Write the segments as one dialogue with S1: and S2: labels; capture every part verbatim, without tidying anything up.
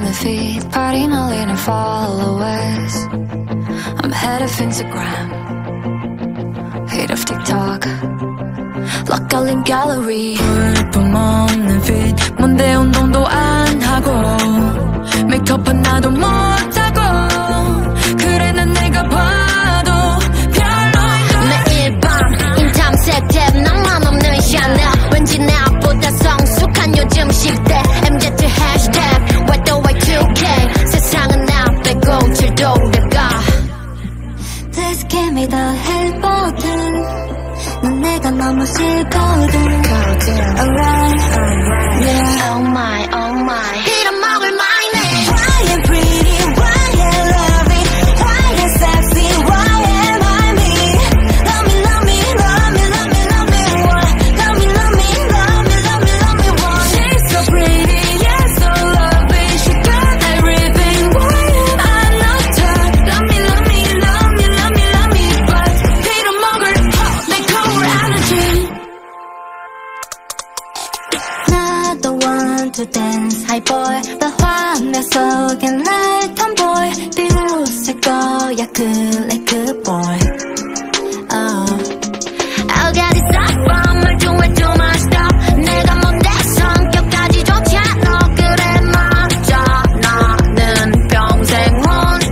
S1: the feed, party 날리는 followers. I'm head of Instagram, hate of TikTok, lock 걸린 gallery. 볼품 없는 feed, 뭔데 운동도 안 하고 메이크업 하나도 못하고. 그래 난 내가 봐도 별로인 매일 밤 인탐색 탭 낭만 없는 샤넬. 왠지 나보다 성숙한 요즘 십대 엠지 해시태그 와이 더 와이 투 케이. 세상은 나 빼고 질도다가 Please give me the hell button. 넌 내가 너무 싫거든. Alright, yeah. Oh my, oh my. 빌어먹을 my name. Why am pretty, why am lovely, why am sexy, why am I me? Love me, love me, love me, love me, love me, why? Love me, love me, love me, love me, love me, why? She's so pretty, yeah, so lovely. She got everything, why am I not her? Love me, love me, love me, love me, love me, but 빌어먹을 내 거울 allergy. Not the one to dance, high boy. 더 화내 속엔 날 tomboy. 비웃을 거야 그래 그 boy. Oh. 알가리 싹밤 말중에 too much stuff. 내가 뭔데 성격까지 좋지 않아. 그래 맞아 나는 평생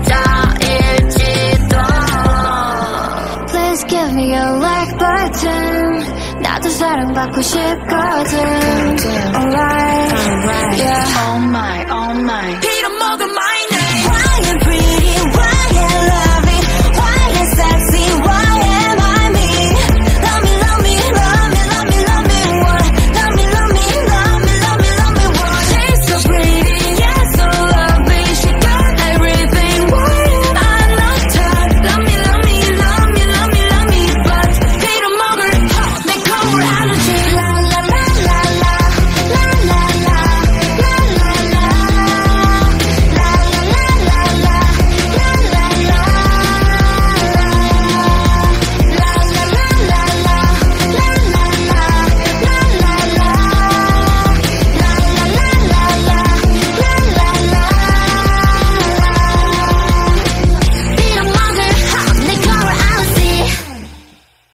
S1: 혼자일지도. Please give me a like button. 나도 사랑받고 싶거든. Alright, yeah. Oh my, oh my.